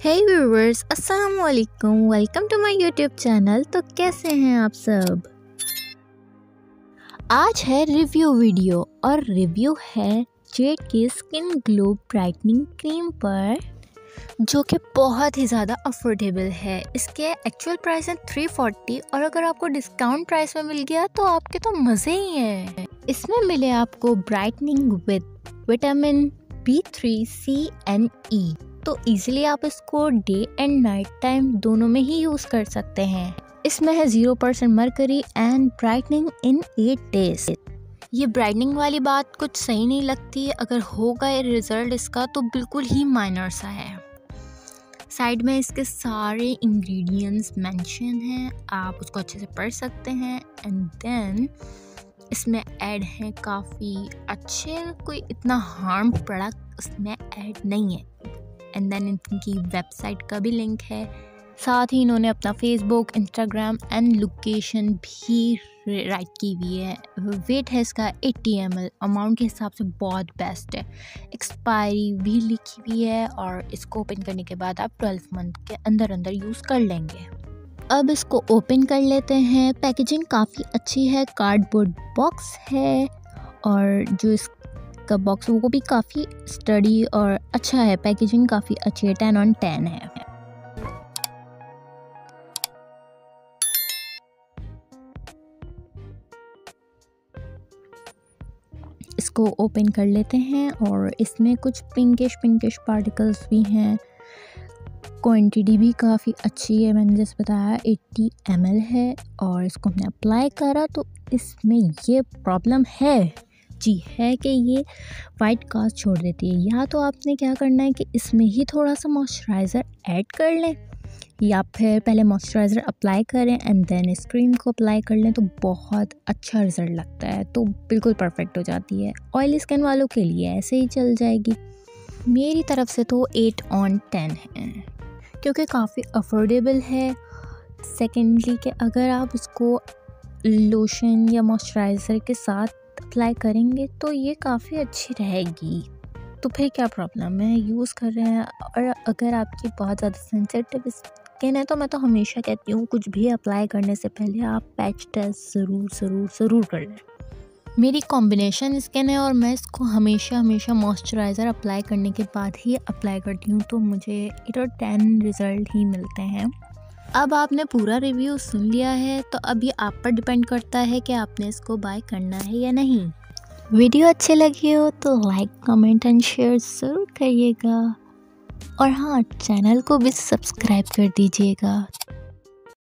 हे viewers, अस्सलाम वालेकुम। Welcome to my YouTube channel. तो कैसे हैं आप सब। आज है रिव्यू वीडियो और रिव्यू है जेड की स्किन ग्लो ब्राइटनिंग क्रीम पर, जो कि बहुत ही ज़्यादा अफोर्डेबल है। इसके एक्चुअल प्राइस है 340 और अगर आपको डिस्काउंट प्राइस में मिल गया तो आपके तो मज़े ही हैं। इसमें मिले आपको brightening with vitamin B3, C and E। तो इजीली आप इसको डे एंड नाइट टाइम दोनों में ही यूज़ कर सकते हैं। इसमें है 0% mercury and brightening in 8 days. ये ब्राइटनिंग वाली बात कुछ सही नहीं लगती। अगर होगा ये रिजल्ट इसका तो बिल्कुल ही माइनर सा है। साइड में इसके सारे इंग्रेडिएंट्स मेंशन हैं, आप उसको अच्छे से पढ़ सकते हैं। एंड देन इसमें ऐड हैं काफ़ी अच्छे, कोई इतना हार्म प्रोडक्ट इसमें ऐड नहीं है। एंड देन इनकी वेबसाइट का भी लिंक है। साथ ही इन्होंने अपना फेसबुक, इंस्टाग्राम एंड लोकेशन भी राइट की हुई है। वेट है इसका 80 ml, अमाउंट के हिसाब से बहुत बेस्ट है। एक्सपायरी भी लिखी हुई है और इसको ओपन करने के बाद आप 12 मंथ के अंदर अंदर यूज़ कर लेंगे। अब इसको ओपन कर लेते हैं। पैकेजिंग काफ़ी अच्छी है, कार्डबोर्ड बॉक्स है और जो इसका बॉक्स वो भी काफ़ी स्टडी और अच्छा है। पैकेजिंग काफ़ी अच्छी है, 10 on 10 है। इसको ओपन कर लेते हैं और इसमें कुछ पिंकिश पार्टिकल्स भी हैं। क्वांटिटी भी काफ़ी अच्छी है, मैंने जैसे बताया 80 ml है। और इसको हमने अप्लाई करा तो इसमें ये प्रॉब्लम है कि ये वाइट कास्ट छोड़ देती है। या तो आपने क्या करना है कि इसमें ही थोड़ा सा मॉइस्चराइज़र ऐड कर लें या फिर पहले मॉइस्चराइज़र अप्लाई करें एंड देन इस क्रीम को अप्लाई कर लें तो बहुत अच्छा रिज़ल्ट लगता है, तो बिल्कुल परफेक्ट हो जाती है। ऑयली स्किन वालों के लिए ऐसे ही चल जाएगी। मेरी तरफ से तो 8 on 10 है क्योंकि काफ़ी अफोर्डेबल है। सेकेंडली कि अगर आप इसको लोशन या मॉइस्चराइज़र के साथ अप्लाई करेंगे तो ये काफ़ी अच्छी रहेगी। तो फिर क्या प्रॉब्लम है, यूज़ कर रहे हैं। और अगर आपकी बहुत ज़्यादा सेंसिटिव स्किन है तो मैं तो हमेशा कहती हूँ कुछ भी अप्लाई करने से पहले आप पैच टेस्ट ज़रूर कर लें। मेरी कॉम्बिनेशन स्किन है और मैं इसको हमेशा मॉइस्चराइज़र अप्लाई करने के बाद ही अप्लाई करती हूँ, तो मुझे 8 और 10 रिज़ल्ट ही मिलते हैं। अब आपने पूरा रिव्यू सुन लिया है तो अब ये आप पर डिपेंड करता है कि आपने इसको बाय करना है या नहीं। वीडियो अच्छी लगी हो तो लाइक, कमेंट एंड शेयर ज़रूर करिएगा और हाँ, चैनल को भी सब्सक्राइब कर दीजिएगा